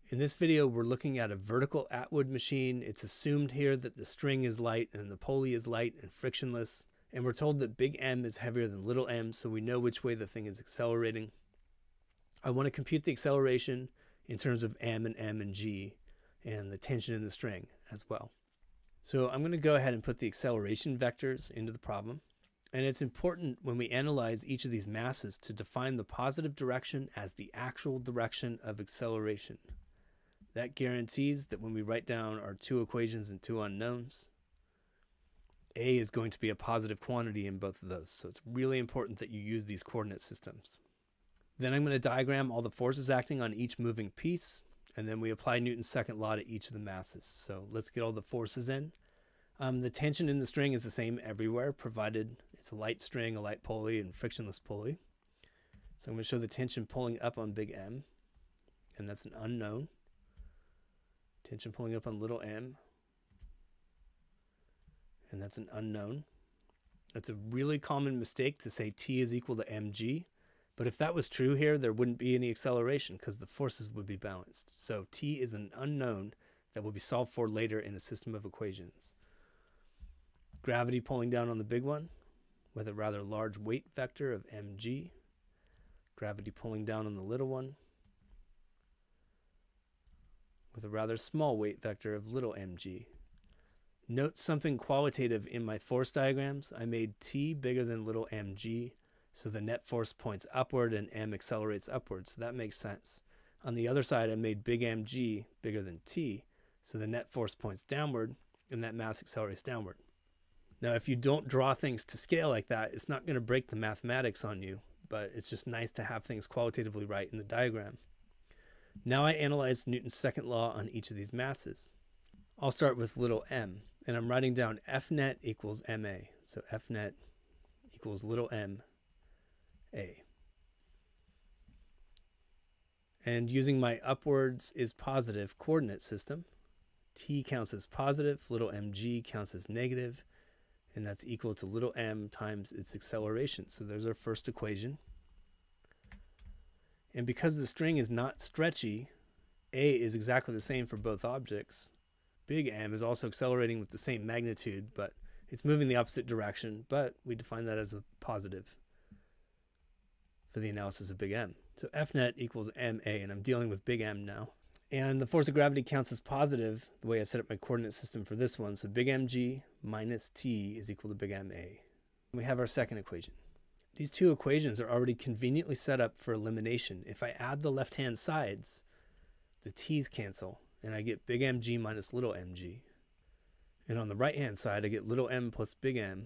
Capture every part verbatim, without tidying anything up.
In this video, we're looking at a vertical Atwood machine. It's assumed here that the string is light and the pulley is light and frictionless. And we're told that big M is heavier than little m, so we know which way the thing is accelerating. I want to compute the acceleration in terms of m and m and g and the tension in the string as well. So I'm going to go ahead and put the acceleration vectors into the problem. And it's important when we analyze each of these masses to define the positive direction as the actual direction of acceleration. That guarantees that when we write down our two equations and two unknowns, A is going to be a positive quantity in both of those. So it's really important that you use these coordinate systems. Then I'm going to diagram all the forces acting on each moving piece, and then we apply Newton's second law to each of the masses. So let's get all the forces in. Um, the tension in the string is the same everywhere, provided it's a light string, a light pulley, and frictionless pulley. So I'm going to show the tension pulling up on big M, and that's an unknown. Tension pulling up on little m, and that's an unknown. That's a really common mistake to say T is equal to mg, but if that was true here, there wouldn't be any acceleration because the forces would be balanced. So T is an unknown that will be solved for later in a system of equations. Gravity pulling down on the big one with a rather large weight vector of mg. Gravity pulling down on the little one with a rather small weight vector of little mg. Note something qualitative in my force diagrams. I made T bigger than little mg, so the net force points upward and m accelerates upward, so that makes sense. On the other side, I made big mg bigger than T, so the net force points downward and that mass accelerates downward. Now, if you don't draw things to scale like that, it's not going to break the mathematics on you, but it's just nice to have things qualitatively right in the diagram. Now I analyze Newton's second law on each of these masses. I'll start with little m, and I'm writing down F net equals ma. So F net equals little m a. And using my upwards is positive coordinate system, T counts as positive, little mg counts as negative, and that's equal to little m times its acceleration. So there's our first equation. And because the string is not stretchy, A is exactly the same for both objects. Big M is also accelerating with the same magnitude, but it's moving the opposite direction, but we define that as a positive for the analysis of big M. So F net equals ma, and I'm dealing with big M now. And the force of gravity counts as positive, the way I set up my coordinate system for this one. So big mg minus T is equal to big ma. We have our second equation. These two equations are already conveniently set up for elimination. If I add the left-hand sides, the T's cancel, and I get big mg minus little mg. And on the right-hand side, I get little m plus big M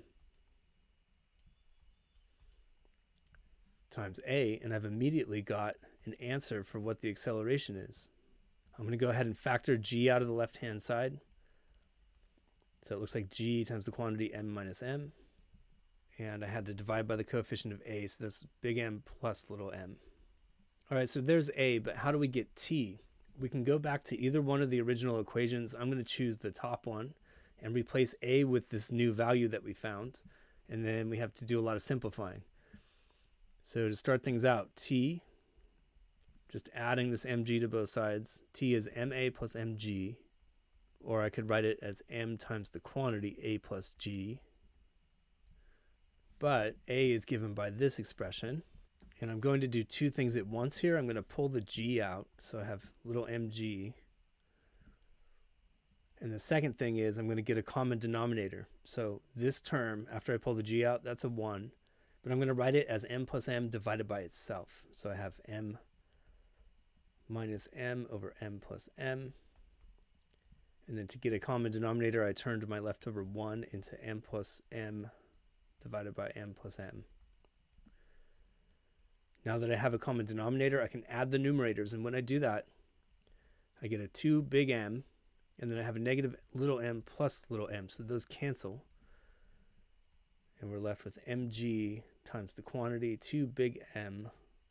times A, and I've immediately got an answer for what the acceleration is. I'm going to go ahead and factor g out of the left-hand side. So it looks like g times the quantity m minus m. And I had to divide by the coefficient of A, so that's big M plus little m. All right, so there's A, but how do we get T? We can go back to either one of the original equations. I'm going to choose the top one and replace A with this new value that we found. And then we have to do a lot of simplifying. So to start things out, T, just adding this mg to both sides, T is ma plus mg, or I could write it as m times the quantity A plus g. But A is given by this expression, and I'm going to do two things at once here. I'm going to pull the g out, so I have little mg. And the second thing is I'm going to get a common denominator. So this term, after I pull the g out, that's a one. But I'm going to write it as m plus m divided by itself. So I have m minus m over m plus m. And then to get a common denominator, I turned my leftover one into m plus m divided by m plus m. Now that I have a common denominator, I can add the numerators, and when I do that, I get a two big M, and then I have a negative little m plus little m, so those cancel, and we're left with mg times the quantity two big M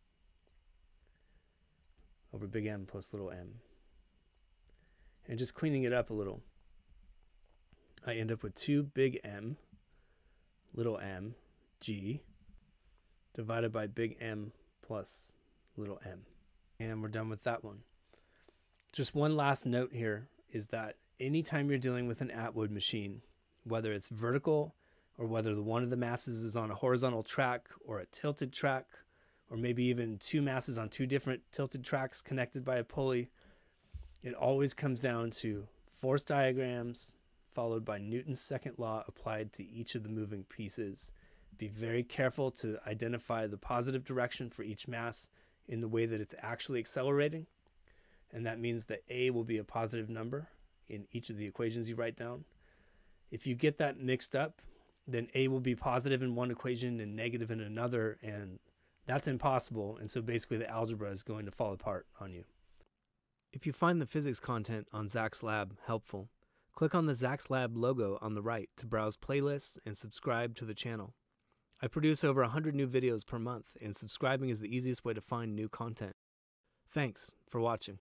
over big M plus little m. And just cleaning it up a little, I end up with two big M little m g divided by big M plus little m. And we're done with that one. Just one last note here is that anytime you're dealing with an Atwood machine, whether it's vertical or whether the one of the masses is on a horizontal track or a tilted track, or maybe even two masses on two different tilted tracks connected by a pulley, it always comes down to force diagrams followed by Newton's second law applied to each of the moving pieces. Be very careful to identify the positive direction for each mass in the way that it's actually accelerating. And that means that A will be a positive number in each of the equations you write down. If you get that mixed up, then A will be positive in one equation and negative in another, and that's impossible. And so basically the algebra is going to fall apart on you. If you find the physics content on Zach's Lab helpful, click on the Zach's Lab logo on the right to browse playlists and subscribe to the channel. I produce over one hundred new videos per month, and subscribing is the easiest way to find new content. Thanks for watching.